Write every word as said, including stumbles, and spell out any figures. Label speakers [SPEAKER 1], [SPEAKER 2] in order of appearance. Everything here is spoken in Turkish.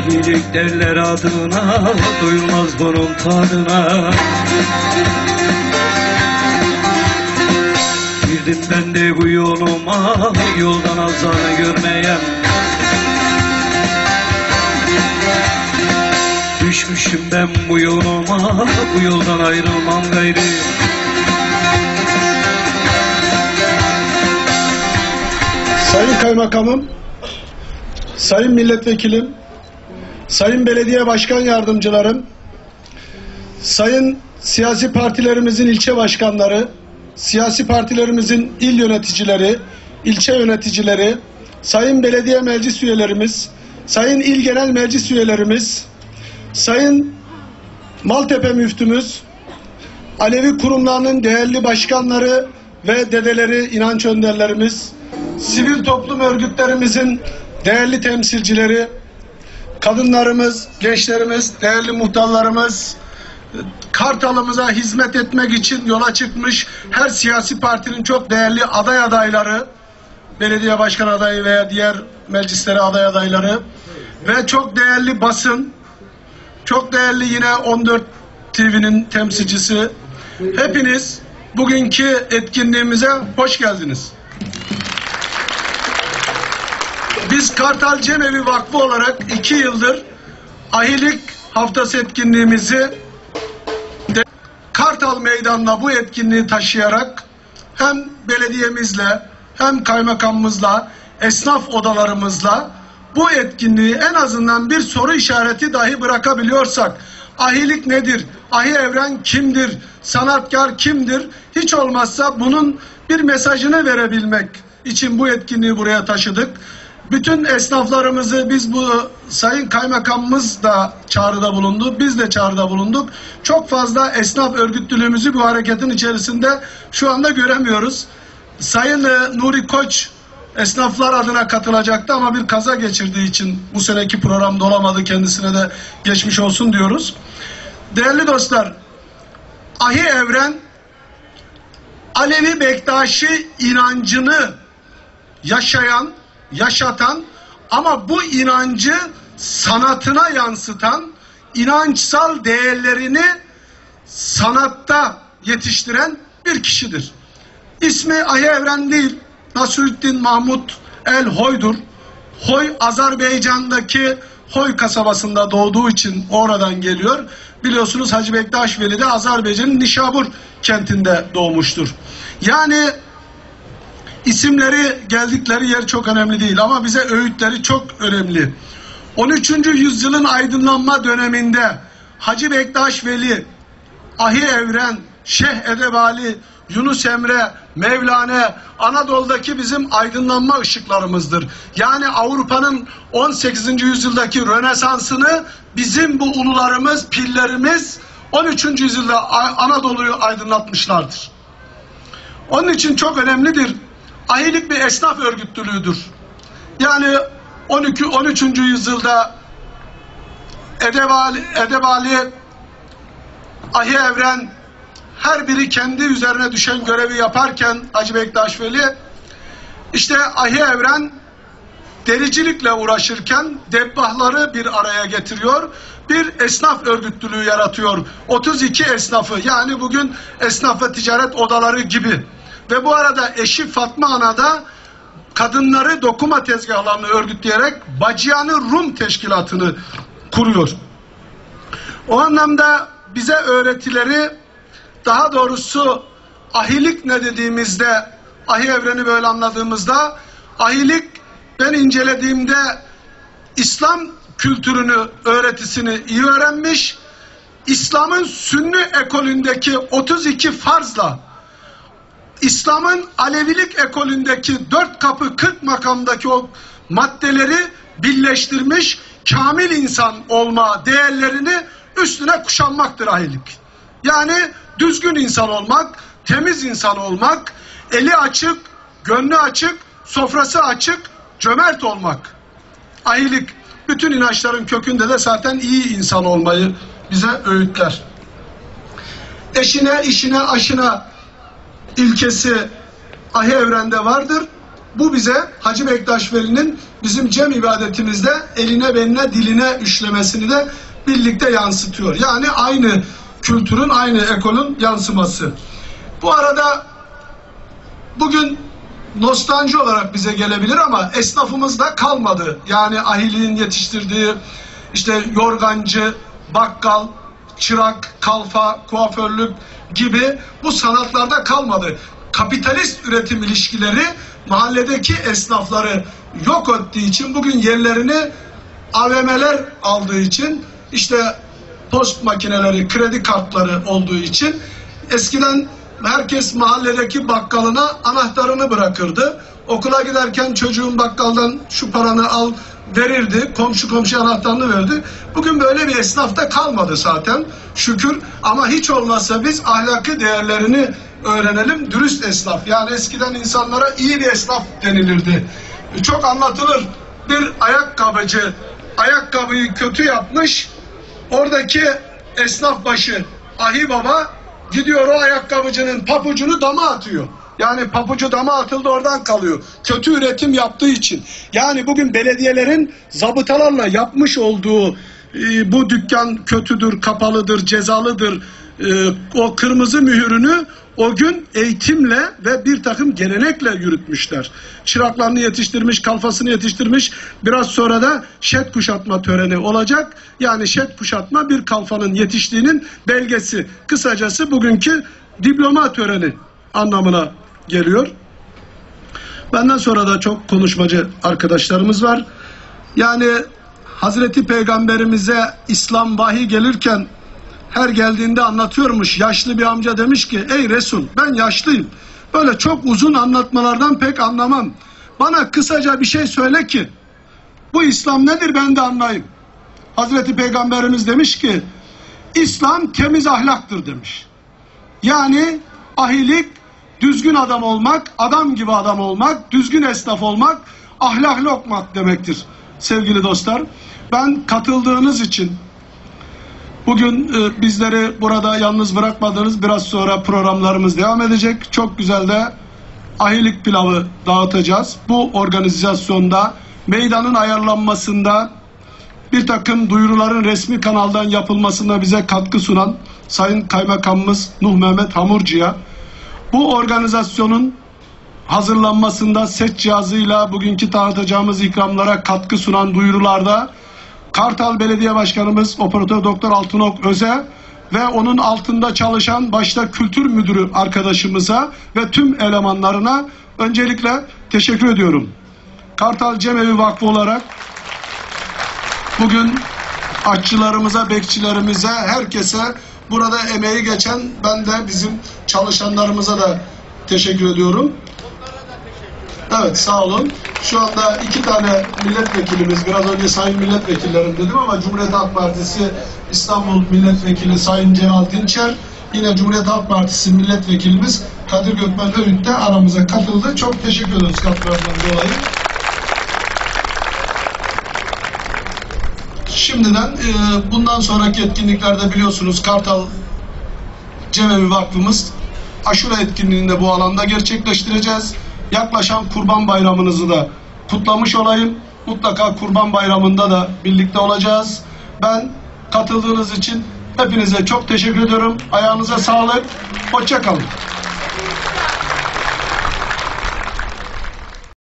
[SPEAKER 1] Ahilik derler adına, doyulmaz bunun tadına. Girdim ben de bu yoluma, yoldan azanı görmeyen. Düşmüşüm ben bu yoluma, bu yoldan ayrılmam gayrı.
[SPEAKER 2] Sayın Kaymakamım, Sayın Milletvekilim, Sayın Belediye Başkan Yardımcılarım, Sayın siyasi partilerimizin ilçe başkanları, siyasi partilerimizin il yöneticileri, ilçe yöneticileri, Sayın Belediye Meclis üyelerimiz, Sayın İl Genel Meclis üyelerimiz, Sayın Maltepe Müftümüz, Alevi kurumlarının değerli başkanları ve dedeleri, inanç önderlerimiz, sivil toplum örgütlerimizin değerli temsilcileri, kadınlarımız, gençlerimiz, değerli muhtarlarımız, Kartal'ımıza hizmet etmek için yola çıkmış her siyasi partinin çok değerli aday adayları, belediye başkan adayı veya diğer meclislere aday adayları ve çok değerli basın, çok değerli yine on dört T V'nin temsilcisi, hepiniz bugünkü etkinliğimize hoş geldiniz. Biz Kartal Cemevi Vakfı olarak iki yıldır Ahilik Haftası etkinliğimizi Kartal Meydanı'na bu etkinliği taşıyarak hem belediyemizle hem kaymakamımızla, esnaf odalarımızla bu etkinliği en azından bir soru işareti dahi bırakabiliyorsak, ahilik nedir, ahi evren kimdir, sanatkar kimdir, hiç olmazsa bunun bir mesajını verebilmek için bu etkinliği buraya taşıdık. Bütün esnaflarımızı biz bu Sayın Kaymakamımız da çağrıda bulundu, biz de çağrıda bulunduk. Çok fazla esnaf örgütlülüğümüzü bu hareketin içerisinde şu anda göremiyoruz. Sayın Nuri Koç esnaflar adına katılacaktı ama bir kaza geçirdiği için bu seneki programda olamadı, kendisine de geçmiş olsun diyoruz. Değerli dostlar, Ahi Evren Alevi Bektaşi inancını yaşayan, yaşatan ama bu inancı sanatına yansıtan, inançsal değerlerini sanatta yetiştiren bir kişidir. İsmi Ahi Evren değil, Nasrüddin Mahmud El Hoy'dur. Hoy, Azerbaycan'daki Hoy kasabasında doğduğu için oradan geliyor. Biliyorsunuz Hacı Bektaş Veli de Azerbaycan'ın Nişabur kentinde doğmuştur. Yani isimleri, geldikleri yer çok önemli değil ama bize öğütleri çok önemli. on üçüncü yüzyılın aydınlanma döneminde Hacı Bektaş Veli, Ahi Evren, Şeyh Edebali, Yunus Emre, Mevlana, Anadolu'daki bizim aydınlanma ışıklarımızdır. Yani Avrupa'nın on sekizinci yüzyıldaki Rönesans'ını bizim bu ulularımız, pillerimiz on üçüncü yüzyılda Anadolu'yu aydınlatmışlardır. Onun için çok önemlidir. Ahilik bir esnaf örgütlülüğüdür. Yani on üçüncü yüzyılda Edebali, Edebali, Ahi Evren her biri kendi üzerine düşen görevi yaparken Hacı Bektaş Veli, işte Ahi Evren dericilikle uğraşırken debbahları bir araya getiriyor, bir esnaf örgütlülüğü yaratıyor. otuz iki esnafı, yani bugün esnaf ve ticaret odaları gibi. Ve bu arada eşi Fatma Ana da kadınları dokuma tezgahlarını örgütleyerek Bacıyanı Rum Teşkilatı'nı kuruyor. O anlamda bize öğretileri, daha doğrusu ahilik ne dediğimizde, Ahi Evreni böyle anladığımızda, ahilik ben incelediğimde İslam kültürünü, öğretisini iyi öğrenmiş, İslam'ın Sünni ekolündeki otuz iki farzla İslam'ın Alevilik ekolündeki dört kapı kırk makamdaki o maddeleri birleştirmiş, kamil insan olma değerlerini üstüne kuşanmaktır ahilik. Yani düzgün insan olmak, temiz insan olmak, eli açık, gönlü açık, sofrası açık, cömert olmak. Ahilik bütün inançların kökünde de zaten iyi insan olmayı bize öğütler. Eşine, işine, aşına ilkesi Ahi Evren'de vardır. bu bize Hacı Bektaş Veli'nin bizim cem ibadetimizde eline beline diline işlemesini de birlikte yansıtıyor. Yani aynı kültürün, aynı ekolün yansıması. Bu arada bugün nostalji olarak bize gelebilir ama esnafımız da kalmadı. Yani ahiliğin yetiştirdiği işte yorgancı, bakkal, çırak, kalfa, kuaförlük gibi bu sanatlarda kalmadı. Kapitalist üretim ilişkileri mahalledeki esnafları yok ettiği için bugün yerlerini A V M'ler aldığı için, işte post makineleri, kredi kartları olduğu için eskiden herkes mahalledeki bakkalına anahtarını bırakırdı. Okula giderken çocuğun bakkaldan şu paranı al verirdi. Komşu komşu anahtarını verdi. Bugün böyle bir esnafta kalmadı zaten. Şükür, ama hiç olmazsa biz ahlaki değerlerini öğrenelim. Dürüst esnaf. Yani eskiden insanlara iyi bir esnaf denilirdi. Çok anlatılır. Bir ayakkabıcı ayakkabıyı kötü yapmış. Oradaki esnaf başı Ahi Baba gidiyor o ayakkabıcının papucunu dama atıyor. Yani papucu dama atıldı, oradan kalıyor. Kötü üretim yaptığı için. Yani bugün belediyelerin zabıtalarla yapmış olduğu e, bu dükkan kötüdür, kapalıdır, cezalıdır, e, o kırmızı mühürünü o gün eğitimle ve bir takım gelenekle yürütmüşler. Çıraklarını yetiştirmiş, kalfasını yetiştirmiş. Biraz sonra da şet kuşatma töreni olacak. Yani şet kuşatma bir kalfanın yetiştiğinin belgesi. Kısacası bugünkü diploma töreni anlamına geliyor. Benden sonra da çok konuşmacı arkadaşlarımız var. Yani Hazreti Peygamberimize İslam vahiy gelirken her geldiğinde anlatıyormuş. Yaşlı bir amca demiş ki, ey Resul, ben yaşlıyım. Böyle çok uzun anlatmalardan pek anlamam. Bana kısaca bir şey söyle ki bu İslam nedir ben de anlayayım. Hazreti Peygamberimiz demiş ki, İslam temiz ahlaktır demiş. Yani ahilik, düzgün adam olmak, adam gibi adam olmak, düzgün esnaf olmak, ahlaklı olmak demektir sevgili dostlar. Ben katıldığınız için, bugün e, bizleri burada yalnız bırakmadınız. Biraz sonra programlarımız devam edecek. Çok güzel de ahilik pilavı dağıtacağız. Bu organizasyonda, meydanın ayarlanmasında, bir takım duyuruların resmi kanaldan yapılmasında bize katkı sunan Sayın Kaymakamımız Nuh Mehmet Hamurcu'ya, bu organizasyonun hazırlanmasında set cihazıyla bugünkü dağıtacağımız ikramlara katkı sunan duyurularda Kartal Belediye Başkanımız Operatör Doktor Altınok Öze ve onun altında çalışan başta kültür müdürü arkadaşımıza ve tüm elemanlarına öncelikle teşekkür ediyorum. Kartal Cemevi Vakfı olarak bugün aşçılarımıza, bekçilerimize, herkese, burada emeği geçen, ben de bizim çalışanlarımıza da teşekkür ediyorum. Evet, sağ olun. Şu anda iki tane milletvekilimiz, biraz önce sayın milletvekillerim dedim ama Cumhuriyet Halk Partisi İstanbul Milletvekili Sayın Celal Dinçer, yine Cumhuriyet Halk Partisi milletvekilimiz Kadir Gökmen Öğüt de aramıza katıldı. Çok teşekkür ederiz katkılarından dolayı. Şimdiden e, bundan sonraki etkinliklerde biliyorsunuz Kartal Cemevi Vakfımız aşure etkinliğini de bu alanda gerçekleştireceğiz. Yaklaşan Kurban Bayramınızı da kutlamış olayım. Mutlaka Kurban Bayramı'nda da birlikte olacağız. Ben katıldığınız için hepinize çok teşekkür ediyorum. Ayağınıza sağlık. Hoşça kalın.